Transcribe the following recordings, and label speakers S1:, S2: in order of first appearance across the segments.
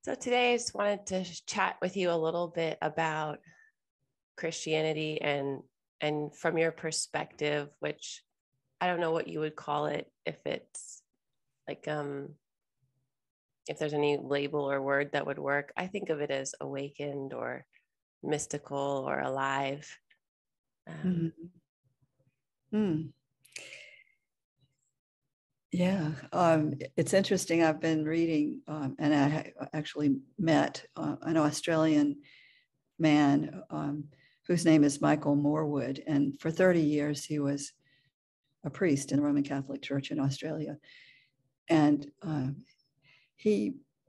S1: So today I just wanted to chat with you a little bit about Christianity and from your perspective, which I don't know what you would call it, if it's like if there's any label or word that would work. I think of it as awakened or mystical or alive.
S2: Yeah, it's interesting. I've been reading, and I actually met an Australian man whose name is Michael Morwood. And for 30 years, he was a priest in the Roman Catholic Church in Australia. And he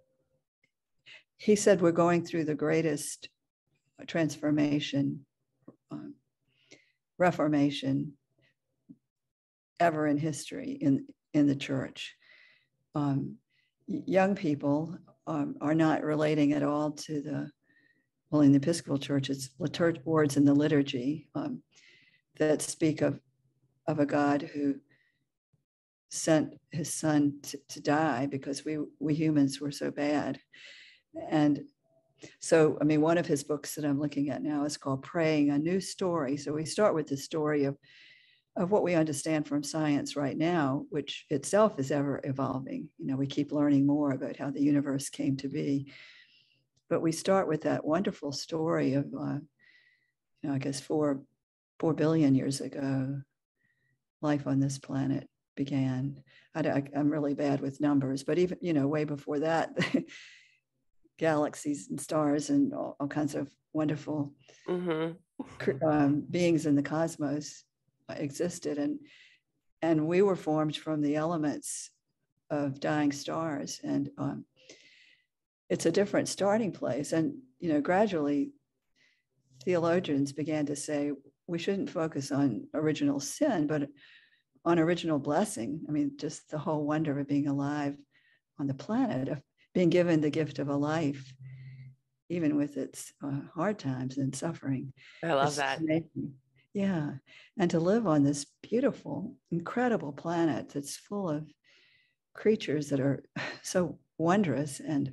S2: said, we're going through the greatest transformation, reformation ever in history in the church. Young people are not relating at all to in the Episcopal Church, it's words in the liturgy that speak of a God who sent his son to die because we humans were so bad. And so, one of his books that I'm looking at now is called Praying a New Story. So we start with the story of what we understand from science right now, which itself is ever evolving. We keep learning more about how the universe came to be. But we start with that wonderful story of, I guess 4 billion years ago, life on this planet began. I'm really bad with numbers, but even, way before that, galaxies and stars and all kinds of wonderful beings in the cosmos existed. And we were formed from the elements of dying stars. And it's a different starting place. And, gradually theologians began to say, we shouldn't focus on original sin, but on original blessing. Just the whole wonder of being alive on the planet, of being given the gift of a life, even with its hard times and suffering.
S1: I love that.
S2: Amazing. Yeah. And to live on this beautiful, incredible planet that's full of creatures that are so wondrous. And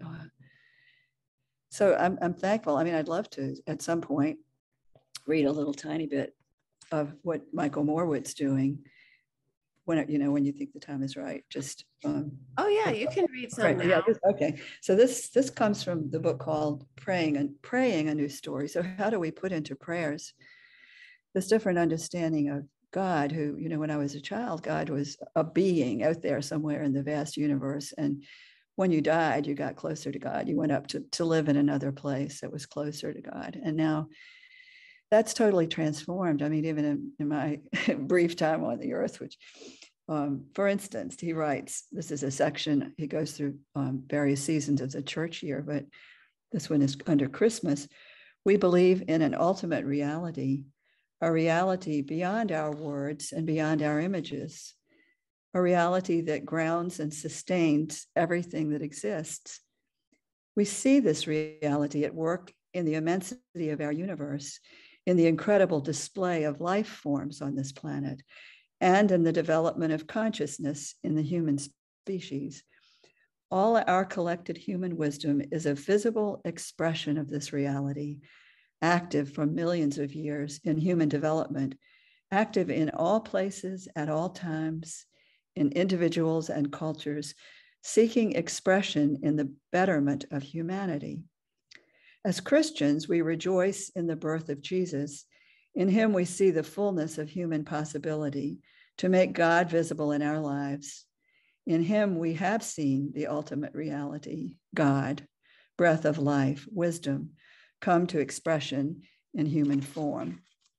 S2: so I'm thankful. I'd love to, at some point, read a little tiny bit of what Michael Morwood's doing when you think the time is right. Just
S1: oh yeah, you can read some now.
S2: Yeah, okay. So this comes from the book called Praying a New Story. So how do we put into prayers this different understanding of God, who, when I was a child, God was a being out there somewhere in the vast universe. And when you died, you got closer to God. You went up to live in another place that was closer to God. And now that's totally transformed. Even in my brief time on the earth, which, for instance, he writes, this is a section, he goes through various seasons of the church year, but this one is under Christmas. We believe in an ultimate reality, a reality beyond our words and beyond our images, a reality that grounds and sustains everything that exists. We see this reality at work in the immensity of our universe, in the incredible display of life forms on this planet, and in the development of consciousness in the human species. All our collected human wisdom is a visible expression of this reality, active for millions of years in human development, active in all places at all times, in individuals and cultures, seeking expression in the betterment of humanity. As Christians, we rejoice in the birth of Jesus. In him, we see the fullness of human possibility to make God visible in our lives. In him, we have seen the ultimate reality, God, breath of life, wisdom, come to expression in human form.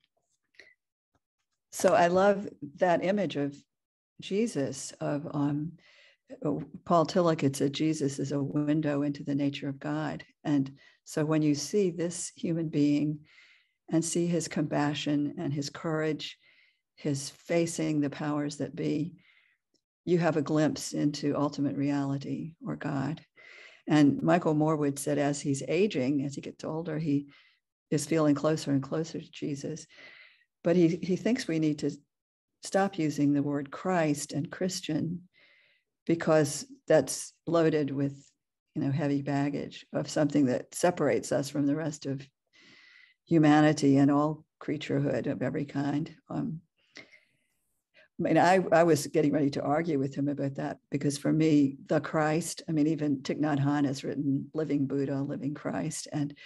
S2: So I love that image of Jesus, of Paul Tillich had said Jesus is a window into the nature of God. And so when you see this human being and see his compassion and his courage, his facing the powers that be, you have a glimpse into ultimate reality or God. And Michael Morwood said as he's aging, as he gets older, he is feeling closer and closer to Jesus. But he thinks we need to stop using the word Christ and Christian, because that's loaded with heavy baggage of something that separates us from the rest of humanity and all creaturehood of every kind. I was getting ready to argue with him about that, because for me, the Christ, even Thich Nhat Hanh has written Living Buddha, Living Christ, and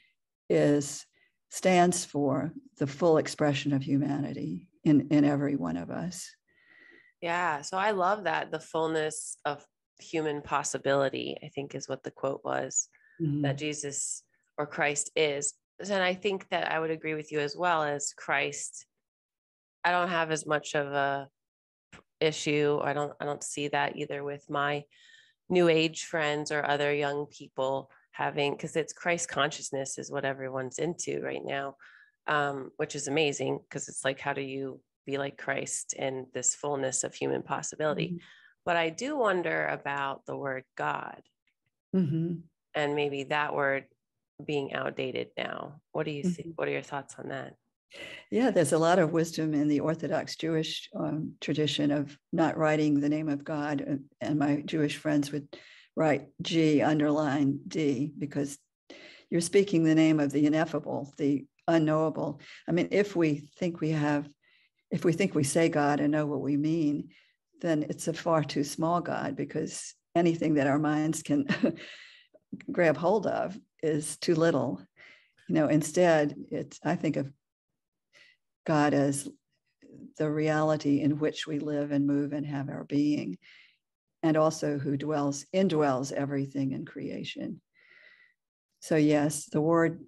S2: stands for the full expression of humanity in every one of us.
S1: Yeah. So I love that. The fullness of human possibility, I think, is what the quote was, that Jesus or Christ is. And I think that I would agree with you as well. As Christ, I don't have as much of a issue. I don't see that either with my new age friends or other young people having, because it's Christ consciousness is what everyone's into right now, which is amazing, because it's like, how do you be like Christ in this fullness of human possibility? But I do wonder about the word God, and maybe that word being outdated now. What do you think? What are your thoughts on that?
S2: Yeah, there's a lot of wisdom in the Orthodox Jewish tradition of not writing the name of God. And my Jewish friends would write G underline D, because you're speaking the name of the ineffable, the unknowable. If we think we say God and know what we mean, then it's a far too small God, because anything that our minds can grab hold of is too little. Instead, I think of God as the reality in which we live and move and have our being, and also who indwells everything in creation. So yes, the word,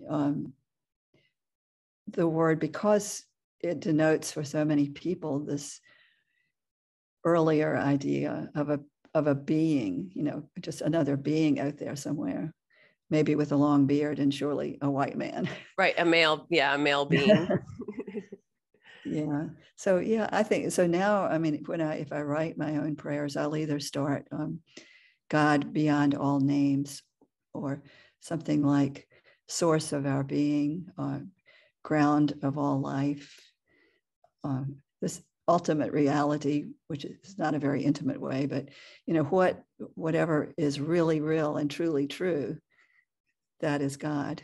S2: because it denotes for so many people this earlier idea of a being, just another being out there somewhere, maybe with a long beard and surely a white man.
S1: Right, a male being.
S2: Yeah. So yeah, I think so. Now, if I write my own prayers, I'll either start God beyond all names, or something like source of our being, ground of all life, this ultimate reality, which is not a very intimate way, but whatever is really real and truly true, that is God.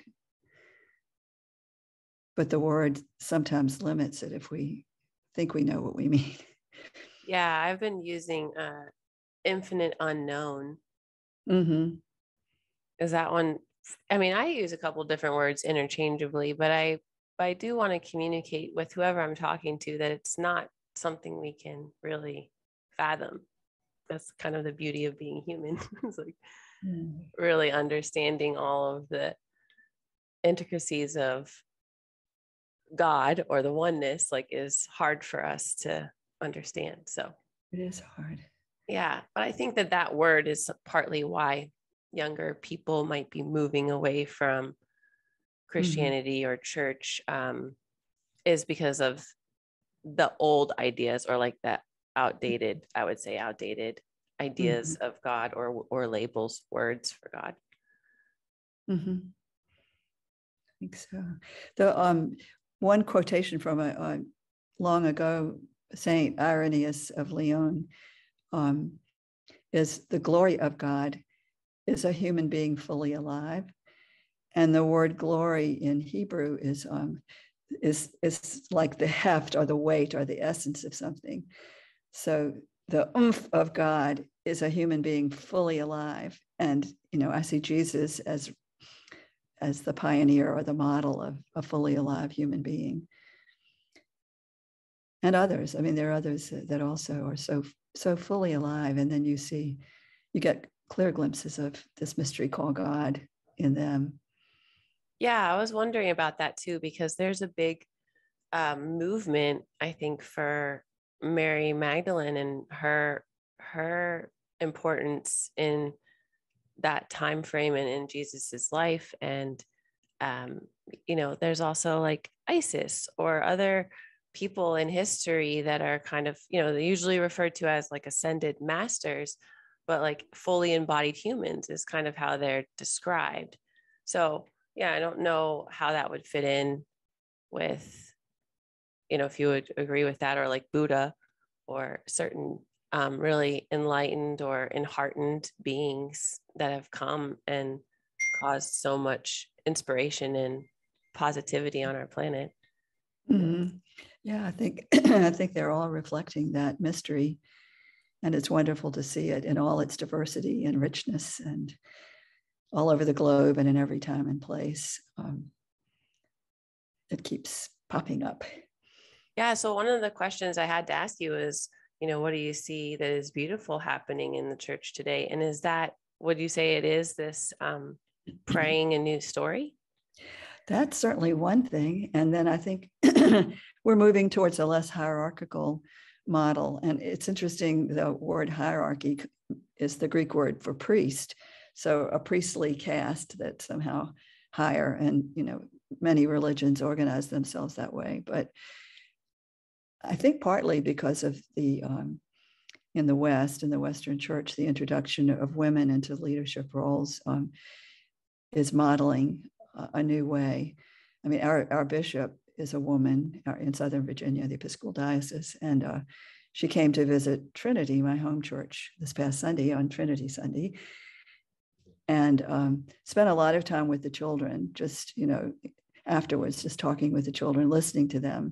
S2: But the word sometimes limits it if we think we know what we mean.
S1: Yeah, I've been using infinite unknown. Is that one? I use a couple different words interchangeably, but I do want to communicate with whoever I'm talking to that it's not something we can really fathom. That's kind of the beauty of being human. It's like really understanding all of the intricacies of God or the oneness, is hard for us to understand. So
S2: it is hard.
S1: Yeah, but I think that word is partly why younger people might be moving away from Christianity or church, is because of the old ideas, or like that outdated ideas of God, or labels, words for God.
S2: I think so. The one quotation from a long ago Saint Irenaeus of Lyon is, the glory of God is a human being fully alive. And the word glory in Hebrew is like the heft or the weight or the essence of something. So the oomph of God is a human being fully alive. And, I see Jesus as the pioneer or the model of a fully alive human being. And others, there are others that also are so fully alive. And then you get clear glimpses of this mystery called God in them.
S1: Yeah, I was wondering about that too, because there's a big movement, I think, for Mary Magdalene and her importance in that time frame and in Jesus's life. And there's also like Isis or other people in history that are kind of, they usually referred to as like ascended masters, but like fully embodied humans is kind of how they're described. So yeah, I don't know how that would fit in with, if you would agree with that, or like Buddha or certain really enlightened or enheartened beings that have come and caused so much inspiration and positivity on our planet.
S2: Mm-hmm. Yeah, I think I think they're all reflecting that mystery, and it's wonderful to see it in all its diversity and richness, and all over the globe and in every time and place. It keeps popping up.
S1: Yeah. So one of the questions I had to ask you is, what do you see that is beautiful happening in the church today? And is that, would you say it is this praying a new story?
S2: That's certainly one thing. And then I think we're moving towards a less hierarchical model. And it's interesting, the word hierarchy is the Greek word for priest. So a priestly caste that's somehow higher. And, many religions organize themselves that way. But I think partly because of the, in the West, in the Western church, the introduction of women into leadership roles is modeling a new way. I mean, our bishop is a woman in Southern Virginia, the Episcopal Diocese, and she came to visit Trinity, my home church, this past Sunday, on Trinity Sunday, and spent a lot of time with the children, just, afterwards, just talking with the children, listening to them.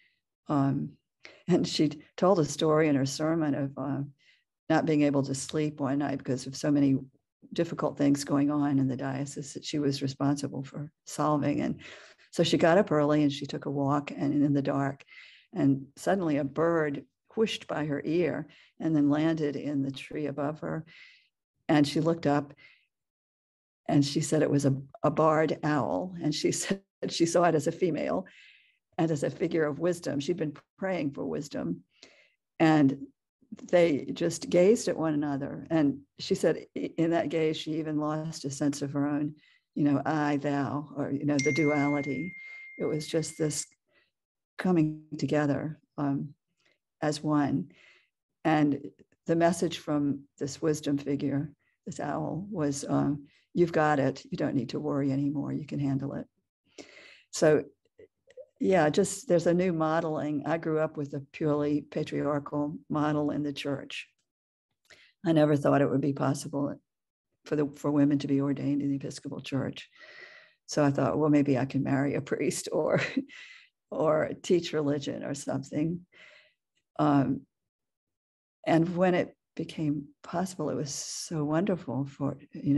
S2: And she told a story in her sermon of not being able to sleep one night because of so many difficult things going on in the diocese that she was responsible for solving. And so she got up early and she took a walk, and in the dark, and suddenly a bird whooshed by her ear and then landed in the tree above her. And she looked up and she said it was a barred owl. And she said she saw it as a female and as a figure of wisdom. She'd been praying for wisdom. And they just gazed at one another. And she said in that gaze, she even lost a sense of her own, I, thou, or, the duality. It was just this coming together as one. And the message from this wisdom figure, this owl, was, you've got it. You don't need to worry anymore. You can handle it. So yeah, just there's a new modeling. I grew up with a purely patriarchal model in the church. I never thought it would be possible for women to be ordained in the Episcopal Church. So I thought, well, maybe I can marry a priest or teach religion or something. And when it became possible, it was so wonderful for,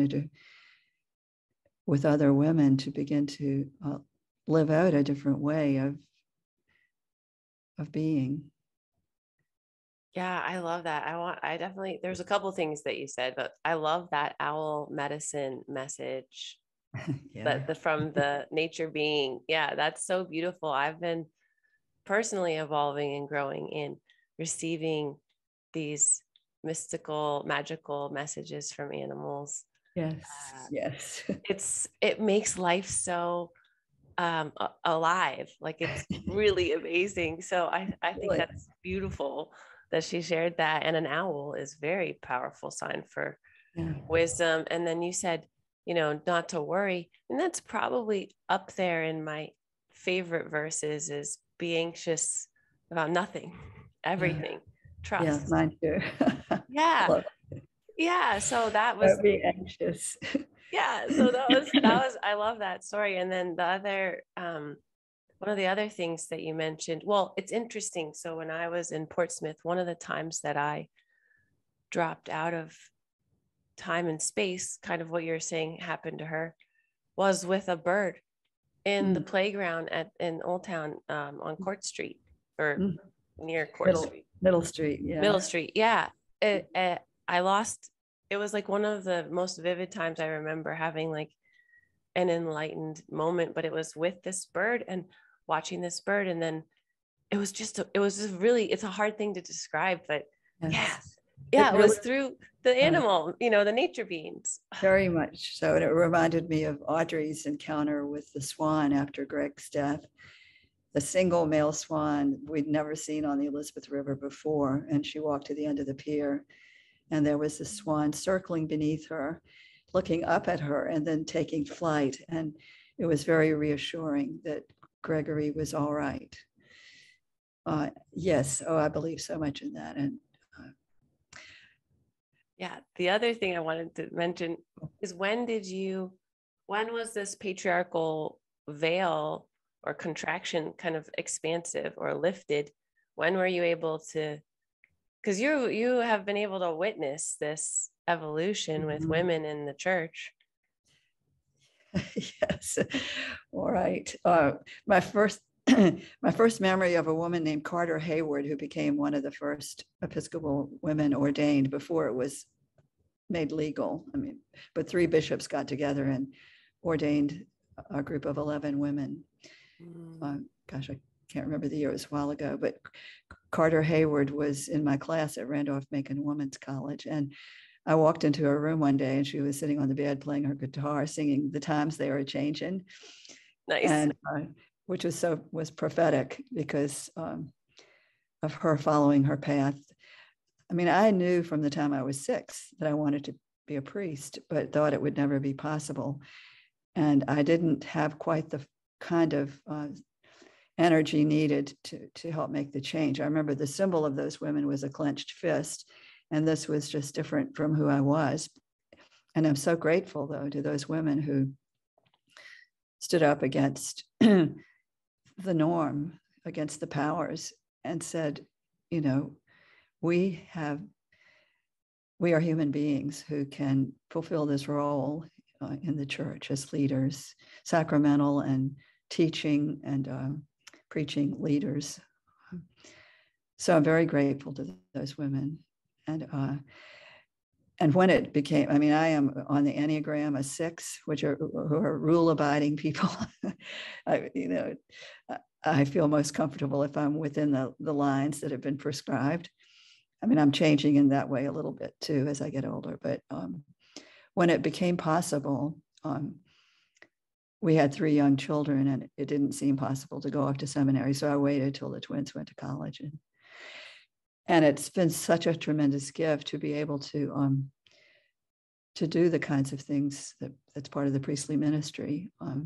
S2: with other women to begin to live out a different way of being.
S1: Yeah, I love that. I definitely, there's a couple things that you said, but I love that owl medicine message from the nature being. Yeah, that's so beautiful. I've been personally evolving and growing in receiving these mystical, magical messages from animals.
S2: Yes.
S1: It makes life so alive. Like, it's really amazing. So I think that's beautiful that she shared that. And an owl is very powerful sign for wisdom. And then you said, not to worry. And that's probably up there in my favorite verses, is be anxious about nothing, everything, trust.
S2: Yeah, mine too.
S1: Yeah. Yeah. So that was,
S2: don't be anxious.
S1: yeah. So that was, I love that story. And then the other, one of the other things that you mentioned, well, it's interesting. So when I was in Portsmouth, one of the times that I dropped out of time and space, kind of what you're saying happened to her, was with a bird in the playground in Old Town, on Court Street, or near Court Street.
S2: Middle Street, yeah.
S1: Middle Street, yeah. It was like one of the most vivid times I remember having like an enlightened moment, but it was with this bird and watching this bird. And then it was just really, it's a hard thing to describe, but it was through the animal, the nature beings.
S2: Very much so. And it reminded me of Audrey's encounter with the swan after Greg's death. The single male swan we'd never seen on the Elizabeth River before. And she walked to the end of the pier, and there was this swan circling beneath her, looking up at her, and then taking flight. And it was very reassuring that Gregory was all right. Yes. Oh, I believe so much in that. And
S1: Yeah. The other thing I wanted to mention is when was this patriarchal veil or contraction kind of expansive or lifted? When were you able to, because you have been able to witness this evolution with women in the church.
S2: Yes. All right. My first memory of a woman named Carter Hayward, who became one of the first Episcopal women ordained before it was made legal. I mean, but 3 bishops got together and ordained a group of 11 women. Gosh, I can't remember the year, it was a while ago, but Carter Hayward was in my class at Randolph-Macon Women's College. And I walked into her room one day and she was sitting on the bed playing her guitar, singing "The Times They Are Changing."
S1: Nice.
S2: And which was prophetic because of her following her path. I mean, I knew from the time I was 6 that I wanted to be a priest, but thought it would never be possible. And I didn't have quite the kind of energy needed to help make the change. I remember the symbol of those women was a clenched fist, and this was just different from who I was. And I'm so grateful, though, to those women who stood up against the norm, against the powers, and said, you know, we are human beings who can fulfill this role in the church as leaders, sacramental and teaching and preaching leaders. So I'm very grateful to those women. And when it became, I mean, I am on the Enneagram a 6, who are rule-abiding people. I feel most comfortable if I'm within the lines that have been prescribed. I mean, I'm changing in that way a little bit too as I get older. But when it became possible, we had 3 young children, and it didn't seem possible to go off to seminary. So I waited till the twins went to college, and it's been such a tremendous gift to be able to do the kinds of things that's part of the priestly ministry.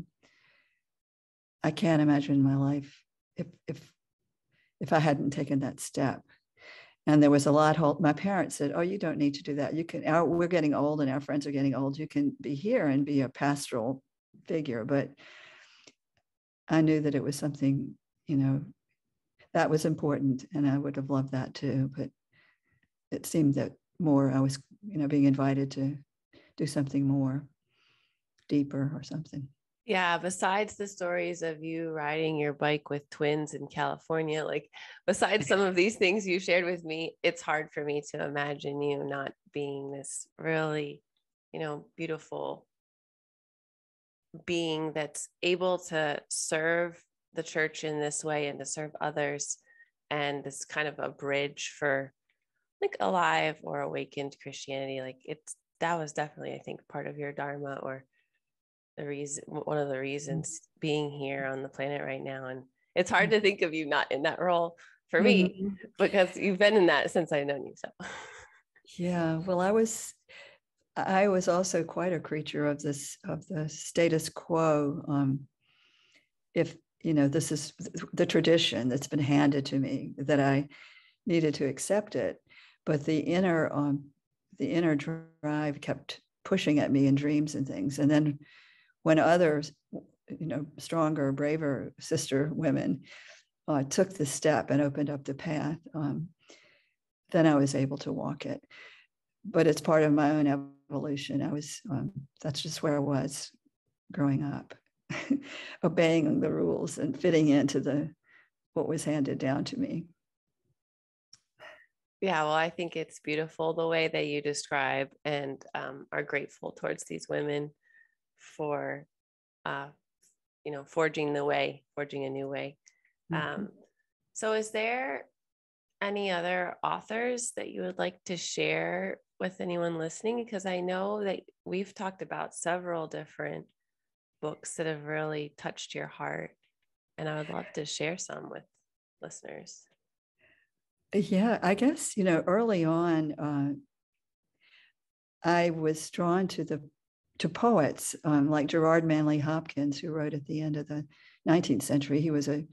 S2: I can't imagine my life if I hadn't taken that step. And there was a lot. My parents said, "Oh, you don't need to do that. You can. We're getting old, and our friends are getting old. You can be here and be a pastoral figure." But I knew that it was something, that was important, and I would have loved that too. But it seemed that more I was, being invited to do something more deeper or something.
S1: Yeah, besides the stories of you riding your bike with twins in California, like besides some of these things you shared with me, it's hard for me to imagine you not being this really, beautiful being that's able to serve the church in this way and to serve others. And this kind of a bridge for like alive or awakened Christianity. Like that was definitely, I think, part of your Dharma, or one of the reasons being here on the planet right now. And it's hard to think of you not in that role for me, because you've been in that since I've known you. So
S2: yeah, well, I was also quite a creature of the status quo. If this is the tradition that's been handed to me, that I needed to accept it, but the inner drive kept pushing at me in dreams and things. And then when others, stronger, braver sister women took the step and opened up the path, then I was able to walk it. But it's part of my own evolution. That's just where I was growing up, obeying the rules and fitting into what was handed down to me.
S1: Yeah, well, I think it's beautiful the way that you describe and are grateful towards these women for, forging a new way. So is there any other authors that you would like to share with anyone listening? Because I know that we've talked about several different books that have really touched your heart, and I would love to share some with listeners.
S2: Yeah, I guess, early on, I was drawn to poets like Gerard Manley Hopkins, who wrote at the end of the 19th century.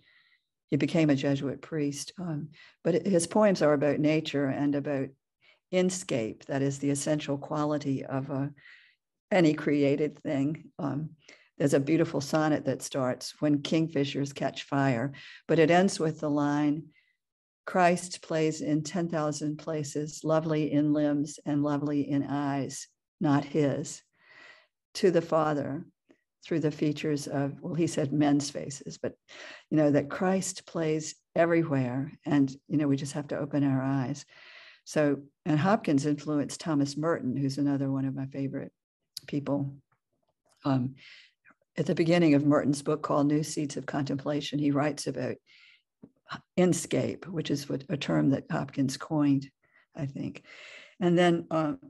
S2: He became a Jesuit priest, but his poems are about nature and about inscape, that is the essential quality of any created thing. There's a beautiful sonnet that starts, "When kingfishers catch fire," but it ends with the line, "Christ plays in 10,000 places, lovely in limbs and lovely in eyes, not his, to the Father through the features of," well, he said men's faces, but, that Christ plays everywhere. And, we just have to open our eyes. So, and Hopkins influenced Thomas Merton, who's another one of my favorite people. At the beginning of Merton's book called New Seeds of Contemplation, he writes about inscape, which is a term that Hopkins coined, I think. And then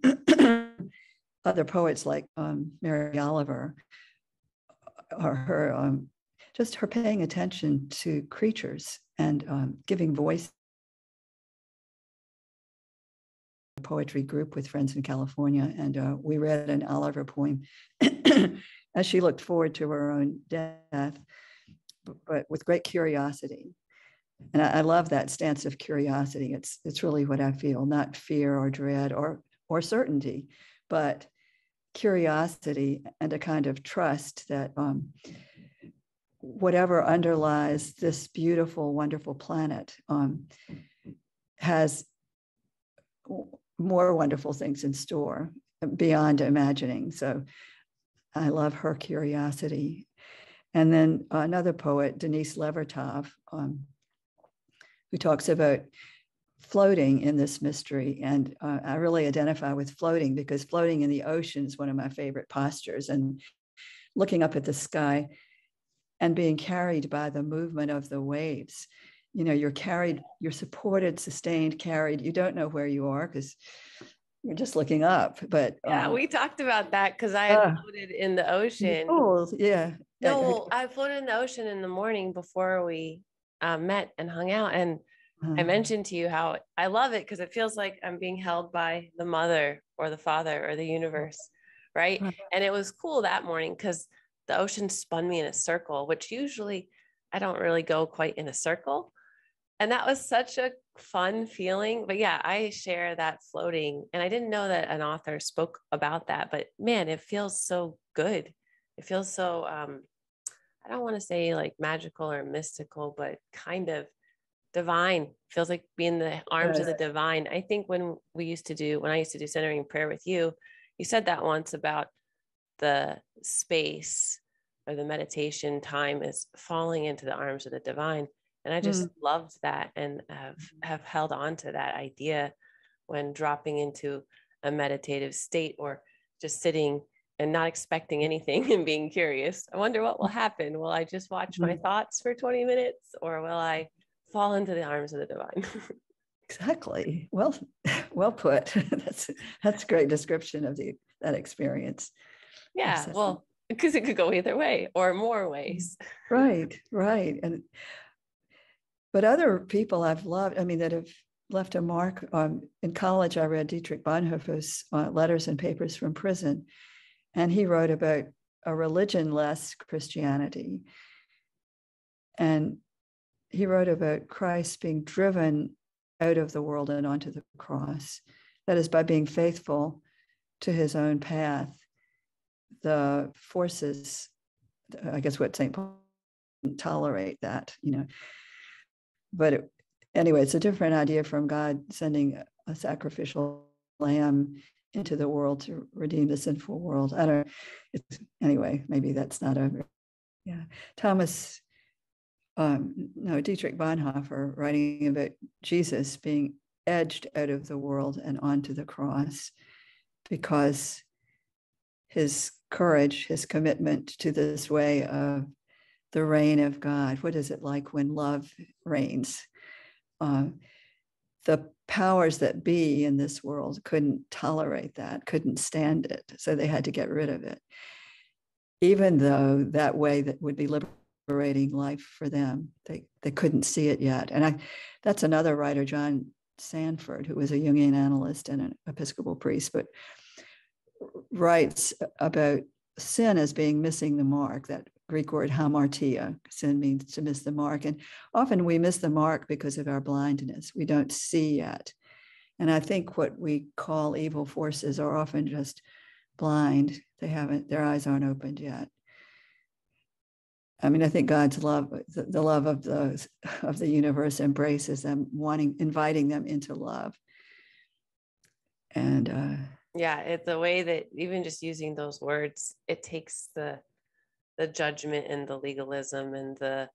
S2: other poets like Mary Oliver, or her, just her paying attention to creatures and giving voice. Poetry group with friends in California, and we read an Oliver poem as she looked forward to her own death, but with great curiosity. And I love that stance of curiosity. It's really what I feel, not fear or dread or certainty, but curiosity and a kind of trust that whatever underlies this beautiful, wonderful planet has more wonderful things in store beyond imagining. So I love her curiosity. And then another poet, Denise Levertov, who talks about floating in this mystery. And I really identify with floating, because floating in the ocean is one of my favorite postures, and looking up at the sky and being carried by the movement of the waves. You're carried, you're supported, sustained, carried. You don't know where you are because you're just looking up. But
S1: yeah, we talked about that because I had floated in the ocean.
S2: Oh, yeah.
S1: No, I floated in the ocean in the morning before we met and hung out. And I mentioned to you how I love it because it feels like I'm being held by the mother or the father or the universe, right? And it was cool that morning because the ocean spun me in a circle, which usually I don't really go quite in a circle. And that was such a fun feeling. But yeah, I share that floating. And I didn't know that an author spoke about that, but man, it feels so good. It feels so, I don't want to say like magical or mystical, but kind of divine. Feels like being in the arms of the divine. I think when I used to do centering prayer with you, you said that once about the space or the meditation time is falling into the arms of the divine. And I just loved that and have held on to that idea when dropping into a meditative state or just sitting and not expecting anything and being curious. I wonder what will happen. Will I just watch my thoughts for 20 minutes or will I fall into the arms of the divine?
S2: Exactly. Well put. That's a great description of that experience.
S1: Yeah, well, because it could go either way or more ways.
S2: Right. But other people I've loved, that have left a mark. In college, I read Dietrich Bonhoeffer's Letters and Papers from Prison, and he wrote about a religion-less Christianity. And he wrote about Christ being driven out of the world and onto the cross. That is, by being faithful to his own path, the forces, I guess what St. Paul didn't tolerate that, But anyway, it's a different idea from God sending a sacrificial lamb into the world to redeem the sinful world. Anyway, maybe that's not over. Yeah. Dietrich Bonhoeffer, writing about Jesus being edged out of the world and onto the cross because his courage, his commitment to this way of the reign of God. What is it like when love reigns? The powers that be in this world couldn't tolerate that, couldn't stand it. So they had to get rid of it, even though that way that would be liberating life for them. They couldn't see it yet. And that's another writer, John Sanford, who was a Jungian analyst and an Episcopal priest, but writes about sin as being missing the mark, that Greek word hamartia. Sin means to miss the mark. And often we miss the mark because of our blindness. We don't see yet. And I think what we call evil forces are often just blind. Their eyes aren't opened yet. I mean, I think God's love, the love of the universe embraces them, inviting them into love. And
S1: yeah, it's the way that even just using those words, it takes the judgment and the legalism and the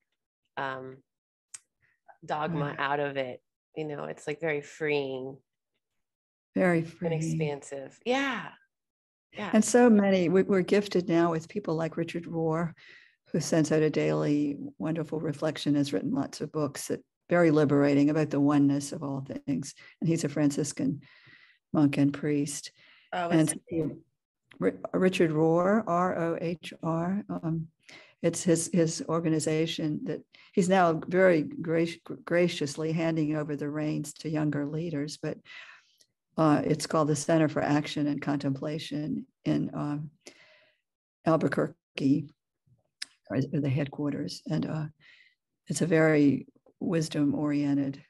S1: dogma out of it. You know, it's like very freeing.
S2: Very freeing.
S1: And expansive. Yeah. Yeah.
S2: And so many, we're gifted now with people like Richard Rohr, who sends out a daily wonderful reflection, has written lots of books that very liberating about the oneness of all things. And he's a Franciscan monk and priest. And Richard Rohr, R-O-H-R, it's his organization that he's now very graciously handing over the reins to younger leaders, but it's called the Center for Action and Contemplation in Albuquerque, or the headquarters. And it's a very wisdom-oriented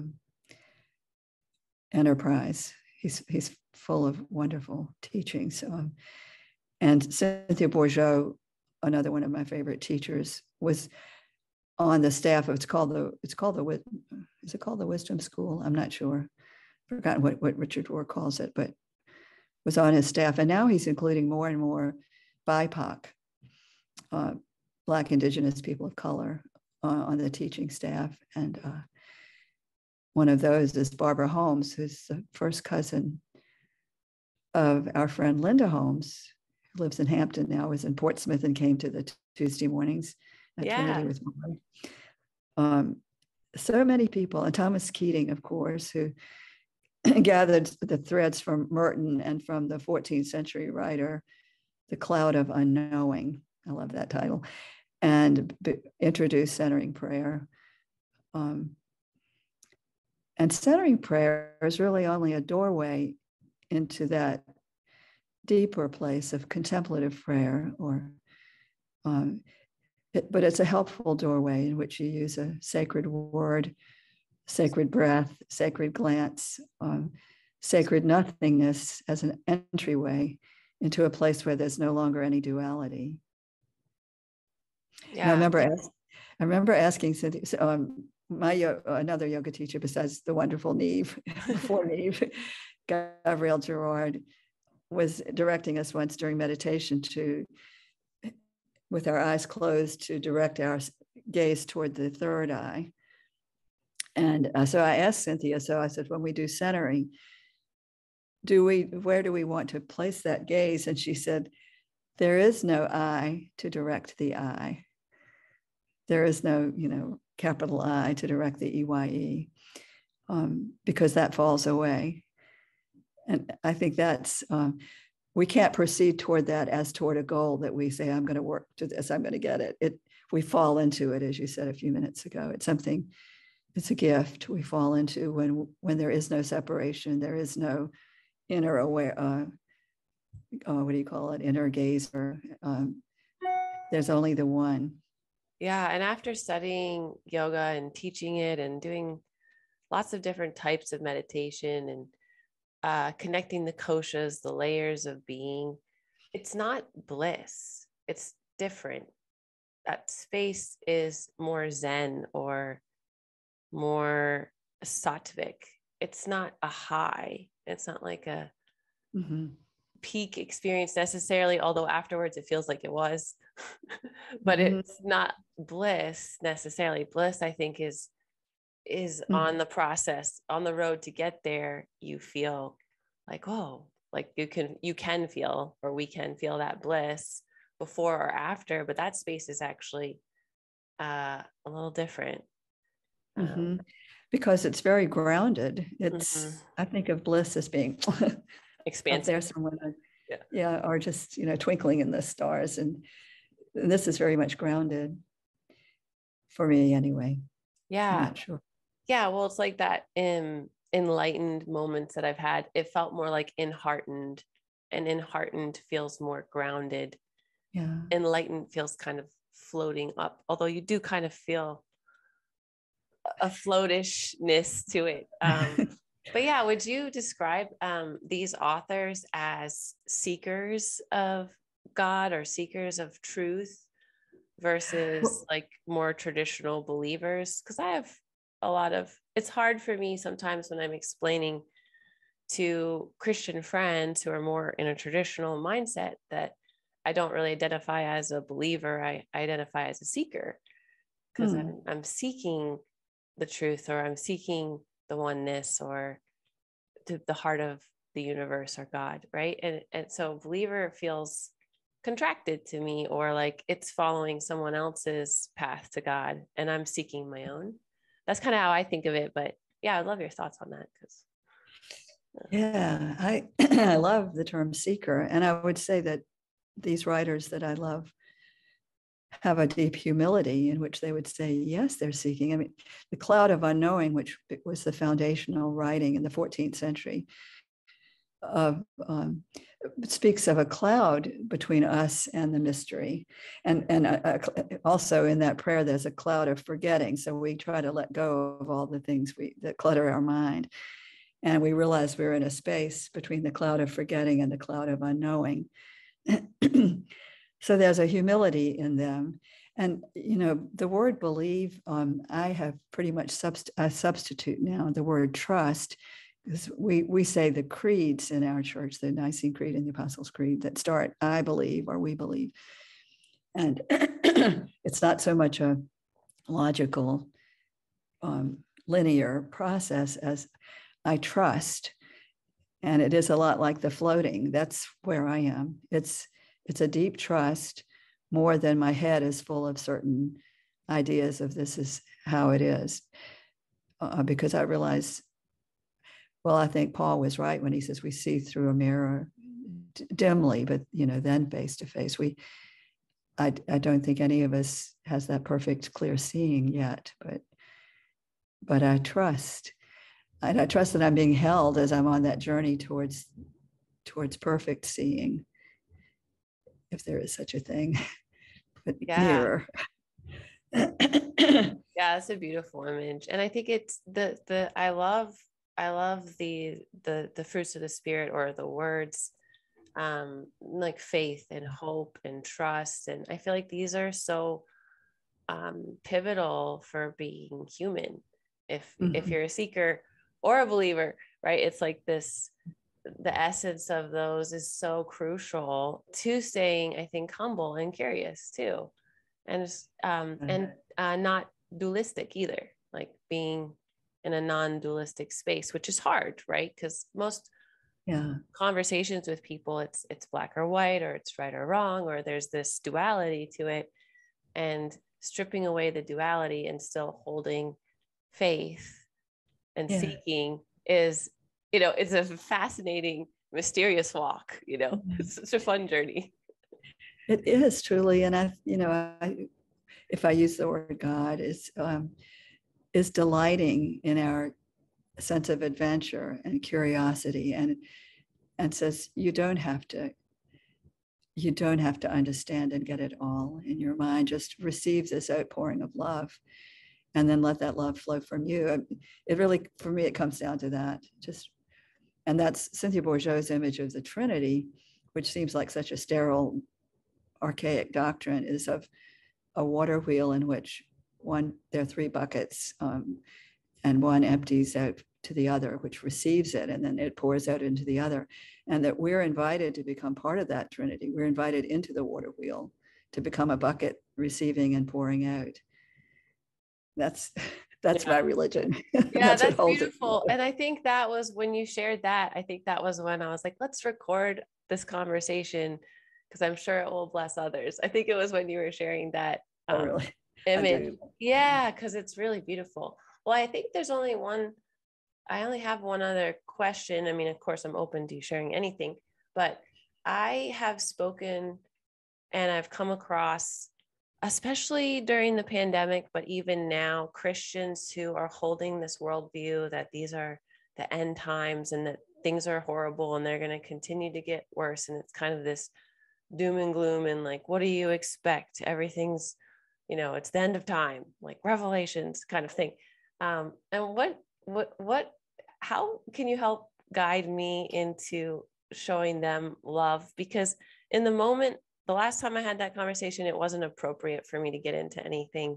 S2: enterprise. He's full of wonderful teachings. And Cynthia Bourgeault, another one of my favorite teachers, was on the staff of, is it called the Wisdom School? I'm not sure. Forgotten what Richard Rohr calls it, but was on his staff. And now he's including more and more BIPOC, Black, Indigenous people of color, on the teaching staff. And one of those is Barbara Holmes, who's the first cousin of our friend Linda Holmes, who lives in Hampton now, was in Portsmouth and came to the Tuesday mornings at Trinity with Molly. So many people, and Thomas Keating, of course, who gathered the threads from Merton and from the 14th century writer, The Cloud of Unknowing. I love that title. And introduced centering prayer. And centering prayer is really only a doorway into that deeper place of contemplative prayer, but it's a helpful doorway in which you use a sacred word, sacred breath, sacred glance, sacred nothingness as an entryway into a place where there's no longer any duality. Yeah. And I remember asking Cynthia, another yoga teacher besides the wonderful Neve, before Neve, Gabrielle Gerard, was directing us once during meditation with our eyes closed, to direct our gaze toward the third eye. And so I asked Cynthia, I said, when we do centering, where do we want to place that gaze? And she said, there is no I to direct the I. There is no, capital I to direct the EYE, because that falls away. And I think that's, we can't proceed toward that as toward a goal that we say, I'm going to work to this, I'm going to get it. We fall into it, as you said a few minutes ago. It's a gift we fall into when there is no separation, there is no inner aware, what do you call it? Inner gaze, or there's only the one.
S1: Yeah. And after studying yoga and teaching it and doing lots of different types of meditation and connecting the koshas, the layers of being, it's not bliss. It's different. That space is more Zen or more sattvic. It's not a high. It's not like a peak experience necessarily, although afterwards it feels like it was. But it's not bliss necessarily. Bliss, I think, is on the process, on the road to get there. You feel like, oh, like you can feel, or we can feel that bliss before or after, but that space is actually a little different.
S2: Because it's very grounded. It's I think of bliss as being expansive there somewhere, or just twinkling in the stars, and this is very much grounded for me anyway. I'm not sure.
S1: Yeah, well, it's like that enlightened moments that I've had. It felt more like enheartened, and enheartened feels more grounded.
S2: Yeah,
S1: enlightened feels kind of floating up, although you do kind of feel a floatishness to it. But yeah, would you describe these authors as seekers of God or seekers of truth versus like more traditional believers? Because I have it's hard for me sometimes when I'm explaining to Christian friends who are more in a traditional mindset that I don't really identify as a believer. I identify as a seeker because I'm seeking the truth, or I'm seeking the oneness, or the heart of the universe, or God, right? And so believer feels contracted to me, or like it's following someone else's path to God and I'm seeking my own. That's kind of how I think of it. But yeah, I'd love your thoughts on that.
S2: Yeah, I I love the term seeker, and I would say that these writers that I love have a deep humility in which they would say, yes, they're seeking. I mean, the Cloud of Unknowing, which was the foundational writing in the 14th century, of speaks of a cloud between us and the mystery, and also in that prayer there's a cloud of forgetting. So we try to let go of all the things that clutter our mind, and we realize we're in a space between the cloud of forgetting and the cloud of unknowing. So there's a humility in them. And, the word believe, I have pretty much a substitute now, the word trust, because we say the creeds in our church, the Nicene Creed and the Apostles' Creed, that start, I believe, or we believe. And it's not so much a logical, linear process as I trust. And it is a lot like the floating. That's where I am. It's a deep trust, more than my head is full of certain ideas of this is how it is. Because I realize, well, I think Paul was right when he says we see through a mirror dimly, but then face to face. I don't think any of us has that perfect clear seeing yet, but I trust. And I trust that I'm being held as I'm on that journey towards perfect seeing, if there is such a thing, but nearer.
S1: Yeah, it's a beautiful image. And I think it's I love the fruits of the Spirit, or the words, like faith and hope and trust. And I feel like these are so pivotal for being human. If you're a seeker or a believer, right? It's like the essence of those is so crucial to staying, I think, humble and curious too. And not dualistic either, like being in a non-dualistic space, which is hard, right? Because most conversations with people, it's black or white, or it's right or wrong, or there's this duality to it. And stripping away the duality and still holding faith and seeking is, it's a fascinating, mysterious walk. It's such a fun journey.
S2: It is truly. And if I use the word God, is delighting in our sense of adventure and curiosity, and says you don't have to understand and get it all in your mind. Just receive this outpouring of love, and then let that love flow from you. It really, for me, it comes down to that. And that's Cynthia Bourgeau's image of the Trinity, which seems like such a sterile, archaic doctrine, is of a water wheel in which there are three buckets, and one empties out to the other, which receives it, and then it pours out into the other. And that we're invited to become part of that Trinity. We're invited into the water wheel to become a bucket receiving and pouring out. That's my religion.
S1: Yeah, that's beautiful. And I think that was when you shared that. I think that was when I was like, let's record this conversation, because I'm sure it will bless others. I think it was when you were sharing that image. Yeah, because it's really beautiful. Well, I think there's only I only have one other question. I mean, of course, I'm open to you sharing anything, but I have spoken and I've come across, especially during the pandemic, but even now, Christians who are holding this worldview that these are the end times and that things are horrible and they're going to continue to get worse. And it's kind of this doom and gloom, and like, what do you expect? Everything's, it's the end of time, like Revelations kind of thing. And how can you help guide me into showing them love? Because in the moment, the last time I had that conversation, it wasn't appropriate for me to get into anything,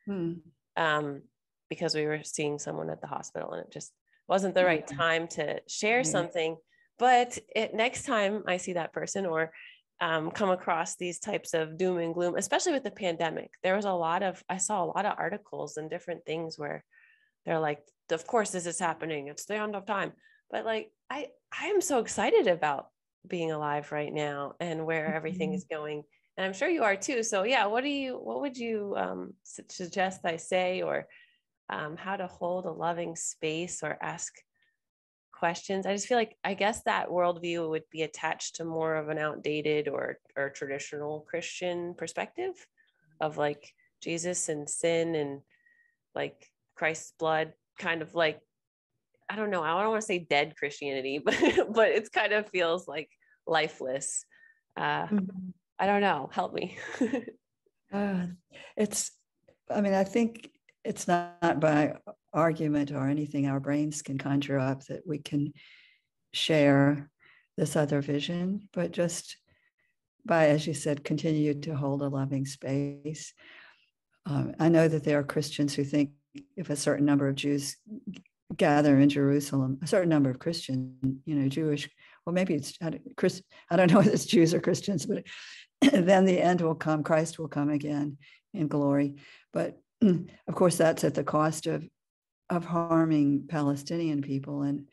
S1: because we were seeing someone at the hospital, and it just wasn't the right time to share something. But next time I see that person, or come across these types of doom and gloom, especially with the pandemic, I saw a lot of articles and different things where they're like, of course this is happening, it's the end of time. But like, I am so excited about being alive right now and where everything is going. And I'm sure you are too. So yeah, what would you suggest I say, or how to hold a loving space or ask questions? I just feel like, I guess that worldview would be attached to more of an outdated or traditional Christian perspective of like Jesus and sin and like Christ's blood, kind of like, I don't know, I don't want to say dead Christianity, but it kind of feels like lifeless. I don't know, help me.
S2: I think it's not by argument or anything our brains can conjure up that we can share this other vision, but just by, as you said, continue to hold a loving space. I know that there are Christians who think if a certain number of Jews gather in Jerusalem, a certain number of Christian, Jewish, well, maybe it's, I don't know if it's Jews or Christians, but then the end will come, Christ will come again in glory. But of course, that's at the cost of harming Palestinian people. And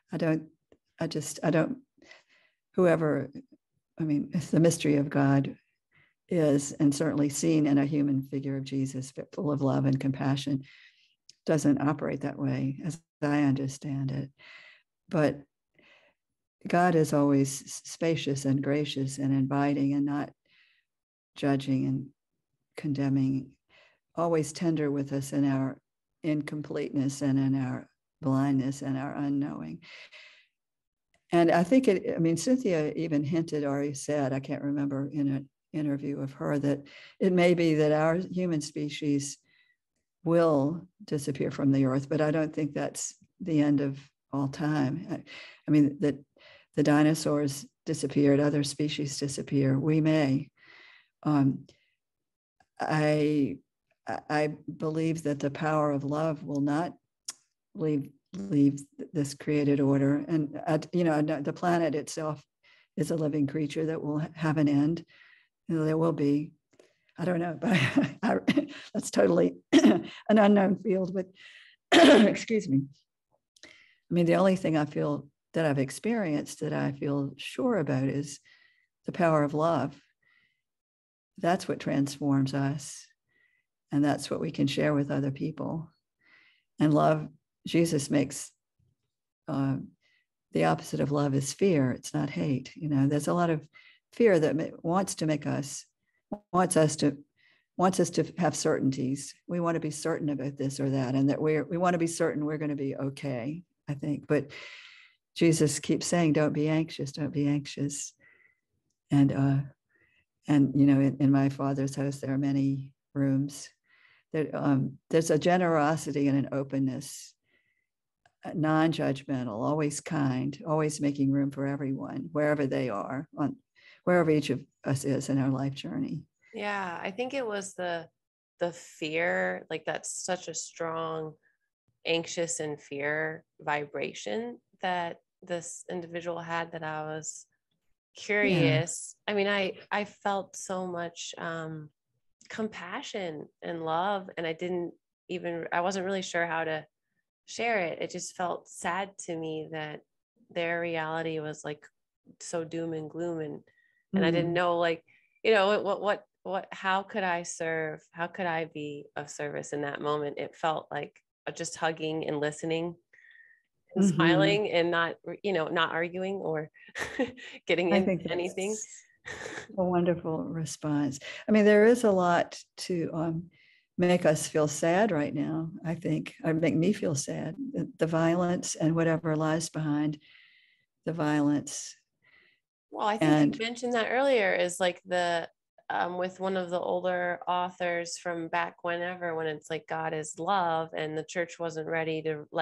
S2: it's the mystery of God is, and certainly seen in a human figure of Jesus, full of love and compassion, doesn't operate that way as I understand it. But God is always spacious and gracious and inviting and not judging and condemning, always tender with us in our incompleteness and in our blindness and our unknowing. And I think Cynthia even hinted or said, I can't remember in an interview of her, that it may be that our human species will disappear from the earth, but I don't think that's the end of all time. That the dinosaurs disappeared, other species disappear, we may. I believe that the power of love will not leave this created order. And, the planet itself is a living creature that will have an end. There will be, I don't know, but that's totally an unknown field. But excuse me. The only thing I feel that I've experienced that I feel sure about is the power of love. That's what transforms us. And that's what we can share with other people. And love, Jesus makes the opposite of love is fear. It's not hate. There's a lot of fear that wants us to have certainties. We want to be certain about this or that, and that we want to be certain we're going to be okay, I think. But Jesus keeps saying, don't be anxious, don't be anxious. And in my Father's house, there are many rooms. There's a generosity and an openness, non-judgmental, always kind, always making room for everyone, wherever they are, wherever each of us is in our life journey.
S1: Yeah, I think it was the fear, like that's such a strong anxious and fear vibration that this individual had, that I was curious. Yeah. I felt so much compassion and love, and I wasn't really sure how to share it. It just felt sad to me that their reality was like so doom and gloom, and I didn't know, like, how could I serve? How could I be of service in that moment? It felt like just hugging and listening and smiling and not arguing or getting into anything.
S2: A wonderful response. There is a lot to make us feel sad right now, I think, or make me feel sad. The violence and whatever lies behind the violence.
S1: Well, I think you mentioned that earlier, is like the with one of the older authors from back when it's like God is love, and the church wasn't ready to, like,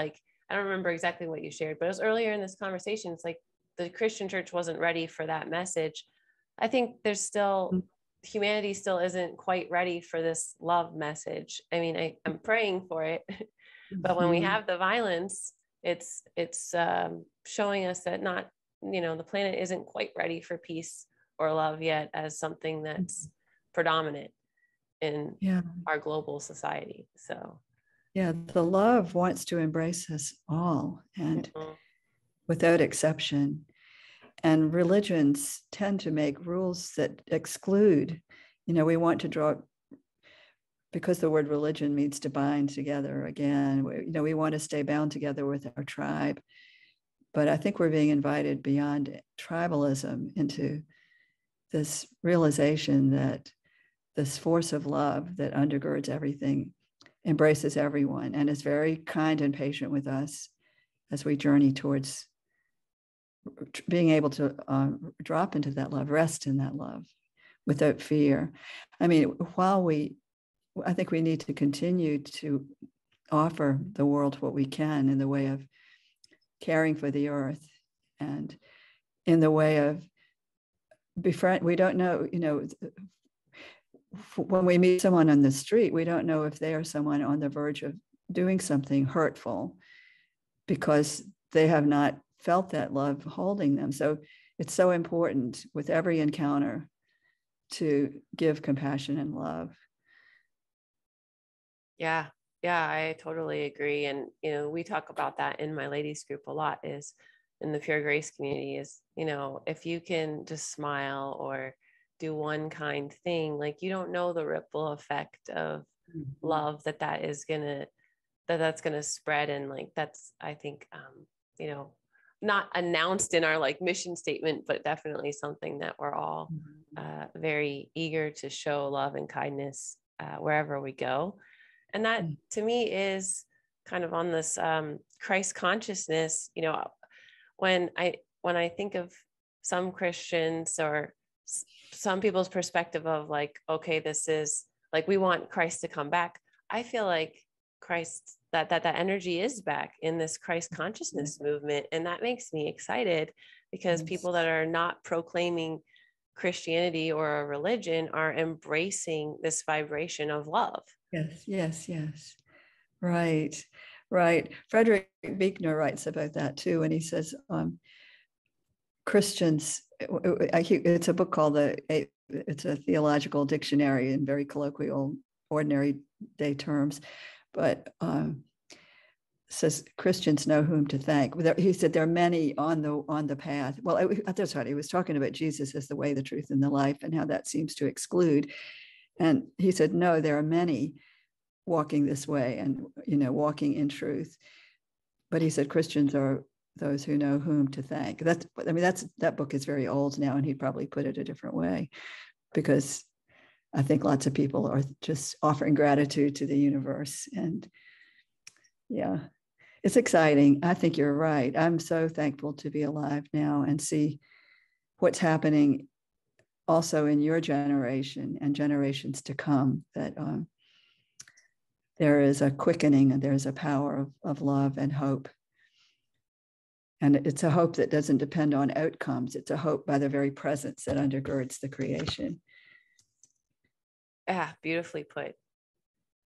S1: I don't remember exactly what you shared, but it was earlier in this conversation. It's like the Christian church wasn't ready for that message. I think there's still, humanity still isn't quite ready for this love message. I mean, I'm praying for it, but when we have the violence, it's showing us that not, the planet isn't quite ready for peace or love yet as something that's predominant in our global society. So
S2: the love wants to embrace us all, and without exception. And religions tend to make rules that exclude. We want to draw, because the word religion means to bind together again. We want to stay bound together with our tribe. But I think we're being invited beyond tribalism into this realization that this force of love that undergirds everything embraces everyone and is very kind and patient with us as we journey towards being able to drop into that love, rest in that love without fear. I mean, I think we need to continue to offer the world what we can in the way of caring for the earth and in the way of befriend. We don't know, when we meet someone on the street, we don't know if they are someone on the verge of doing something hurtful because they have not felt that love holding them. So it's so important with every encounter to give compassion and love.
S1: Yeah, I totally agree. And, we talk about that in my ladies group a lot, is in the Pure Grace community, is, if you can just smile or do one kind thing, like, you don't know the ripple effect of love that's gonna spread. And like, that's, I think, not announced in our like mission statement, but definitely something that we're all very eager to show love and kindness wherever we go. And that to me is kind of on this Christ consciousness. When I think of some Christians or some people's perspective of like, okay, this is like, we want Christ to come back. I feel like Christ, that energy is back in this Christ consciousness movement. And that makes me excited, because people that are not proclaiming Christianity or a religion are embracing this vibration of love.
S2: Yes. Right. Frederick Buechner writes about that too. And he says, Christians, it's a book called it's a theological dictionary in very colloquial, ordinary day terms, but says Christians know whom to thank. He said there are many on the path. Well, that's right. He was talking about Jesus as the way, the truth, and the life, and how that seems to exclude. And he said, no, there are many walking this way and, walking in truth. But he said Christians are those who know whom to thank. That book is very old now, and he'd probably put it a different way, because I think lots of people are just offering gratitude to the universe. And yeah, it's exciting. I think you're right. I'm so thankful to be alive now and see what's happening also in your generation and generations to come, that there is a quickening and there's a power of love and hope. And it's a hope that doesn't depend on outcomes. It's a hope by the very presence that undergirds the creation.
S1: Yeah, beautifully put.